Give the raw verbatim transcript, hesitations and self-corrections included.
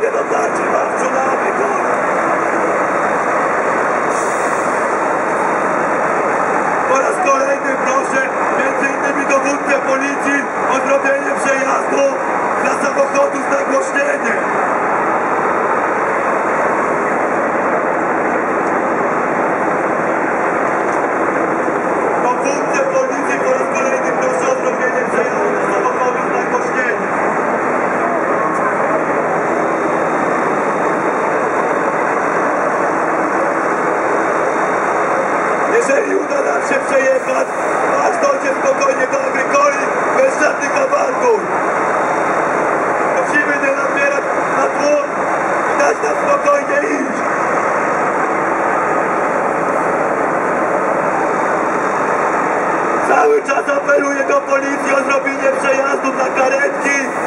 nie dotarcie wam tsunami, kurwa! Po raz kolejny proszę między innymi dowódcę policji o zrobienie przejazdu dla samochodu z nagłośnieniem. Dowódcę policji po raz kolejny proszę o zrobienie przejazdu dla samochodu z nagłośnieniem. Jeżeli uda nam się przejechać, aż dojdzie spokojnie do Agrykoli, bez żadnych awantur. Musimy nie nabierać na tłum i dać nam spokojnie iść. Cały czas apeluję do policji o zrobienie przejazdu dla karetki